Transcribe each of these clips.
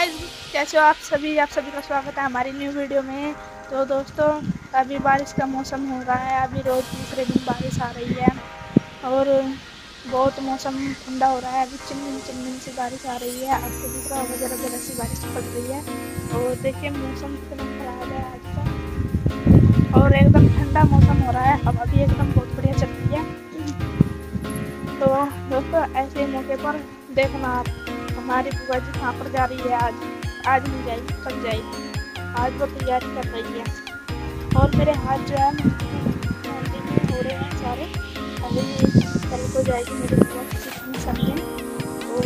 Guys, कैसे हो आप सभी का स्वागत है हमारी न्यू वीडियो में। तो दोस्तों, अभी बारिश का मौसम हो रहा है। अभी रोज दूसरे दिन बारिश आ रही है और बहुत मौसम ठंडा हो रहा है। अभी चिनमिन सी बारिश आ रही है। आपको दिख रहा होगा, जरा जरा सी बारिश पड़ रही है। और देखिए मौसम कितना खराब है आज का, और एकदम ठंडा मौसम हो रहा है। हवा भी एकदम बहुत बढ़िया चल रही है। तो दोस्तों, ऐसे मौके पर देखना आप, हमारी बुआ जी कहाँ पर जा रही है। आज नहीं जाएगी, कल जाएगी। आज वो तैयारी कर रही है और मेरे हाथ जो है मेहंदी में हो रहे हैं सारे। अभी कल को जाएगी मेरी बुआ किसी फंक्शन में। और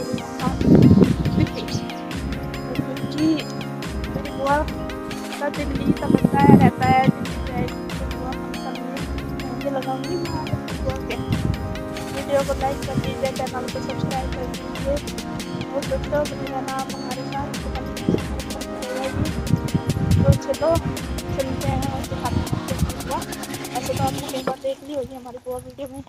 क्योंकि मेरी बुआ का दिल्ली का बनता है रहता है, दिल्ली जाएगी मेरी बुआ फंक्शन में। मेहंदी लगाऊंगी मैं अपनी बुआ के। वीडियो को लाइक कर दीजिए, चैनल को सब्सक्राइब कर दीजिए और दोस्तों मेरा नाम हमारे साथ तो चलो चलते हैं और दिखाते हैं बुआ। ऐसे तो आपने कई बार देख ली होगी हमारी बुआ वीडियो में।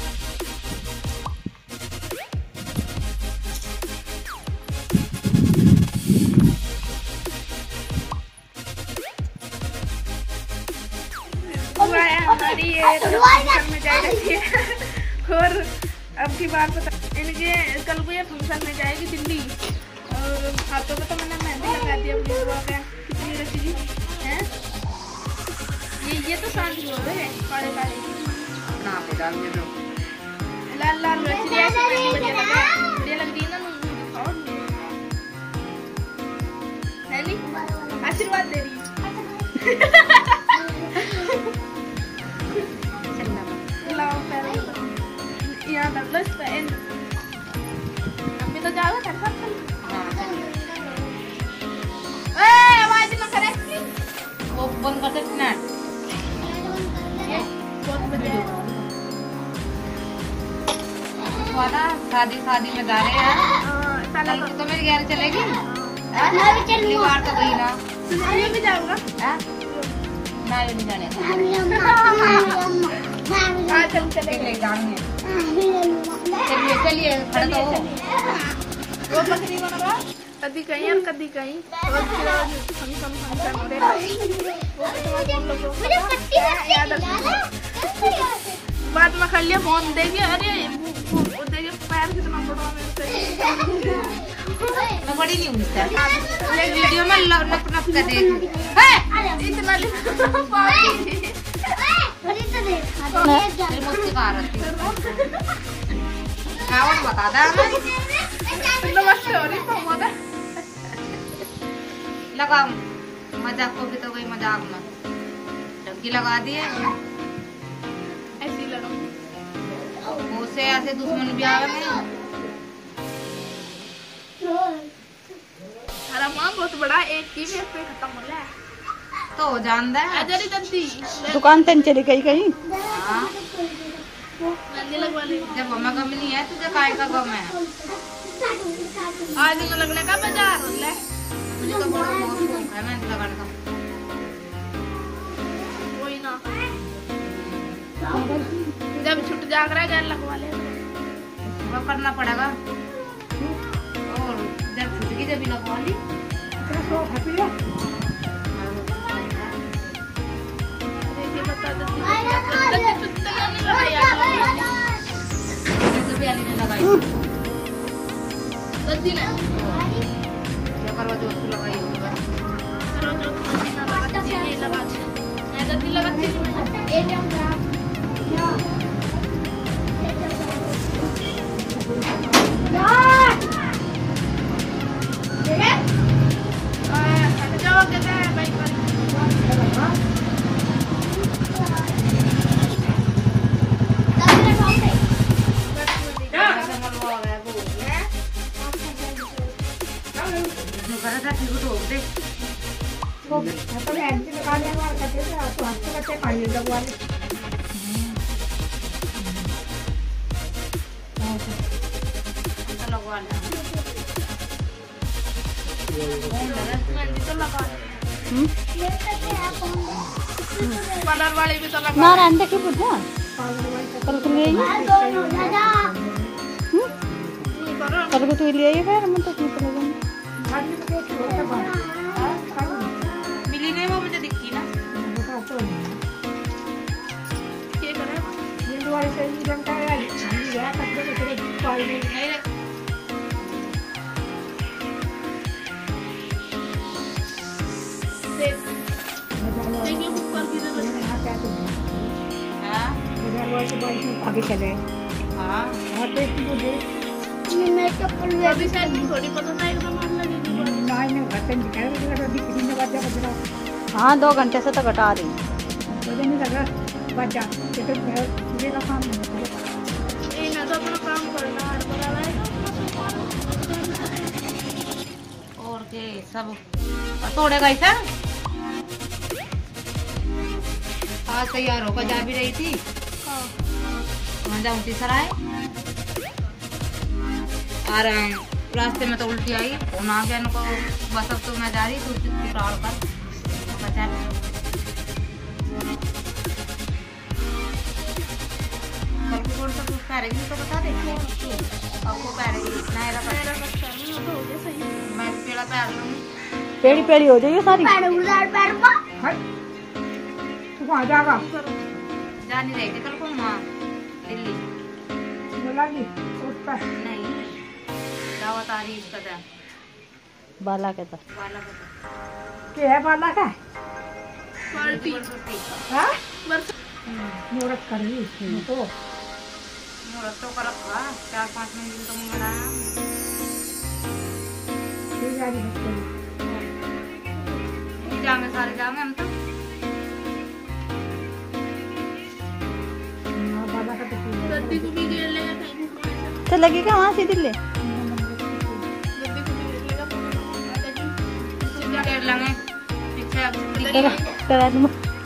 हमारी ये फंक्शन में जा रही है और अब की बात पता इनके कल को ये फंक्शन में जाएगी दिल्ली। और हाथों पे तो मैंने मेहंदी लगा दी अपनी बुआ के। कितनी रची जी हैं ये तो शांति हो रहे हैं काले काले ना पे डाल के दो लाल लाल रची है। बढ़िया लग रही है ना। और है नहीं आशीर्वाद दे रही है। यहाँ डबल स्टैंड अभी तो जाओगे कर सकते हैं। आवाज ना करे वो बंद कर दे ना। ये बहुत बढ़िया वाला शादी में जा रहे हैं। कल तो मेरी गैर चलेगी। मैं भी चलूंगी। बार तो गई ना। मैं भी जाऊंगा। मैं नहीं जाने। चलेंगे जाएंगे। चलिए खड़े तो वो बकरी बना कभी कहीं और कभी कहीं और फंक्शन हो रहे बाद में कर लिया फोन देखिए। अरे देखिए पैर कितना बड़ा मैं बड़ी नहीं हूँ वीडियो में नप नप कर देख इतना बता लगा मजाक को भी तो गई मजाक में डंकी लगा दिए। ऐसी लगा से ऐसे दुश्मन भी आ गए। अरे माँ बहुत बड़ा एक ही में पे खत्म हो रहा है तो जानदा है। दुकान तन चली गई कहीं। जब हमें गम नहीं है तुझे काय का गम है। आज में लगने का बाजार है। मुझे तो बड़ा शौक है मेहंदी लगाने का। कोई ना जब छुट जाग रहा है गैर लगवा ले वो करना पड़ेगा। और जब छुट गई जब लगवा ली वाले भी तो लगा ना अंडे की पूछा कल को ले कल को तू ले आई फिर मैं तो नहीं चलेगा। मिली नहीं वो मुझे दिखी ना क्या करे देखिए ऊपर की आगे चले हाँ अभी शायद थोड़ी पता था एकदम मान लगेगी हाँ 2 घंटे से तो घटा रही ना तो अपना काम करना है और के सब तोड़े गई था आज तैयार होकर जा भी रही थी वहाँ जाऊँगी सराय और रास्ते में तो उल्टी आई फोन आ गया इनको बस अब तो मैं जा रही थी उतार कर बचा कल को कौन सा कुछ पैरेगी तो बता दे आपको पैरेगी नायरा मैं पेड़ा पैर लूँगी पेड़ी पेड़ी हो जाएगी सारी तू कहाँ जाएगा जा नहीं रहेगी कल को वहाँ दिल्ली नहीं दावत आ रही इसका जा बाला के तो वाला को क्या है बाला का पार्टी हाँ मुहूर्त करी इसमें तो मुहूर्त तो कर रखा 4-5 महीने तो मुहूर्त जामे सारे जामे हम तो गद्दी को भी घेर लेगा कहीं तो लगेगा वहाँ से दिल्ली गद्दी को भी घेर लेगा कर लेंगे पीछे अब करा दूँ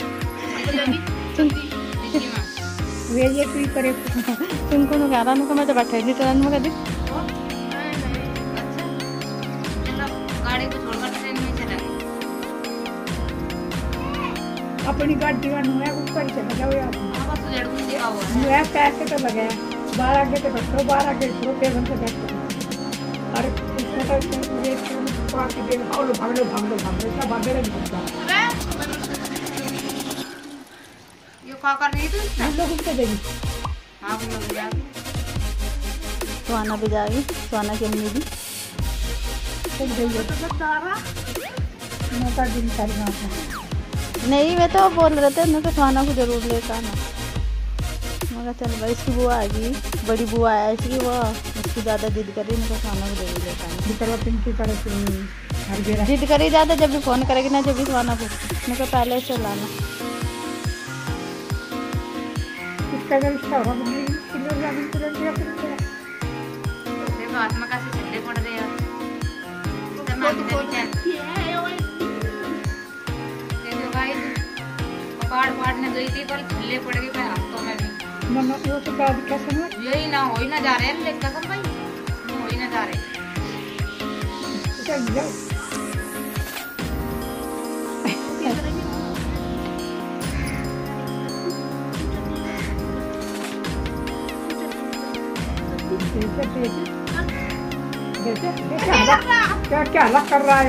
दिल्ली में वे ये कोई करे तुमको नु गाना नु मैं तो बैठे नहीं ट्रेन में कभी अच्छा चलो गाड़ी को छोड़कर ट्रेन में चलेंगे अपनी गाड़ी का नुआ ऊपर चला जाओ यार हाँ बस उधर कुछ दिखा हुआ है नुआ पैसे तो लगे बाहर आगे तो बैठो बाहर आगे छोड़ो पेगन से बैठो और इसमें तो ये पार्टी दे भाग लो इतना भागे नहीं सकता ये क्या कर रही थी हम लोग उसको देंगे हाँ हम लोग जाएंगे सुहाना भी जाएगी सुहाना की अम्मी भी तो जाइए तो सारा मौका दिन करना है नहीं वे तो बोल रहे थे उन्होंने सुहाना को जरूर लेकर आना मगर चल भाई इसकी बुआ आएगी बड़ी बुआ है इसकी वो उसकी ज़्यादा जिद कर रही उनको सुहाना को जरूर लेकर आना तरह पिंकी तरह से हर गेरा जिद करी ज़्यादा जब भी फ़ोन करेगी ना जब भी सुहाना को उनको पहले से लाना इसका अगर इसका होगा किलो जामिन तुरंत या फिर देखो आत्मा कैसे झंडे पड़ रहे हैं देखो भाई पहाड़ फाड़ने गई थी पर झल्ले पड़ गए मैं हफ्तों में भी मन वो तो बात कैसे ना यही ना हो ही ना जा रहे हैं लेकर कसम भाई हो ही ना जा रहे चल जाओ क्या अलग कर रहा है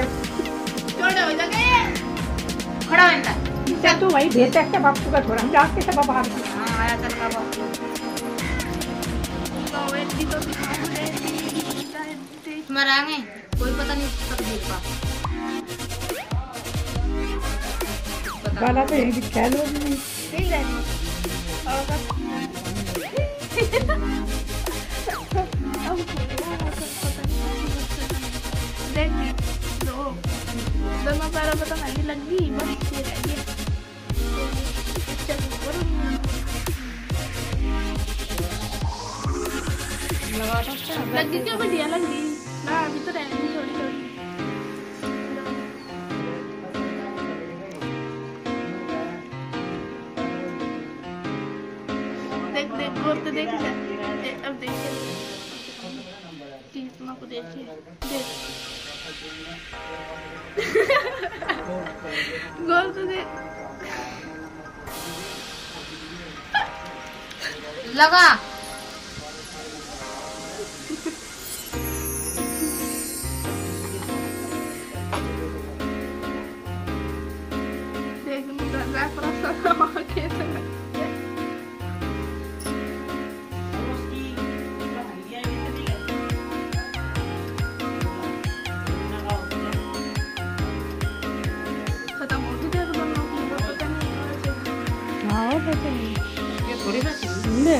खड़ा हो इनका क्या तू वही भेजता है बापू का थोड़ा हम जाके सब बाहर हाँ आया चल बाबा मरांगे कोई पता नहीं तकदीर का गाला तो यही दिखा लो नहीं दोनों पैरों पे तो मेहंदी लग गई बस ये रह गया लग गई क्या बढ़िया लग गई ना अभी तो रहेगी थोड़ी थोड़ी देख देख गोर तो देख अब देखिए चीज़ को देखिए देख गोल तो देख लगा ले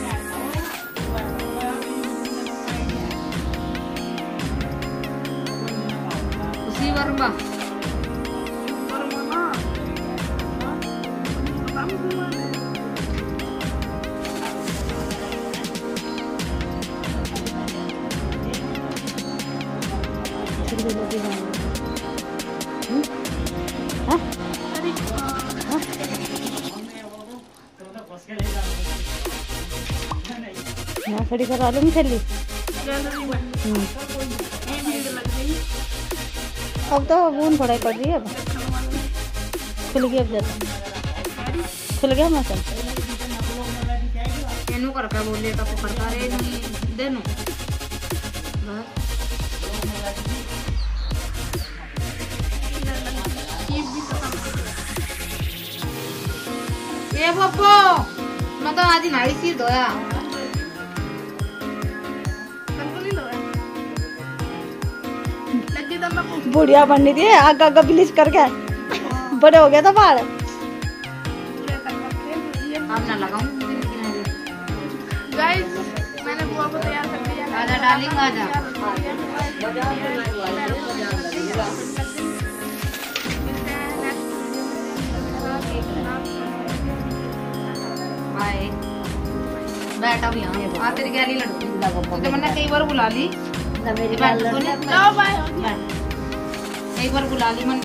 उसी वर्मा यहाँ खड़ी करवा लूँ थैली। अब तो बूंद थोड़ा पड़ रही है। अब खुल गया, अब ज़्यादा खुल गया मौसम। एनु करके बोले तो पकड़ता रे नहीं देनु ये पप्पो मैं तो आज नाई सी धोया बुढ़िया बननी थी आग आग ब्लीच करके बड़े हो गया था बाल। अब ना लगाऊं गाइस मैंने बुआ को तैयार कर दिया। आजा डार्लिंग आजा। बाय बैठा भी यहाँ तेरी गैली लड़की तो मैंने कई बार बुला ली। लो बाय एक बार बुला ली मन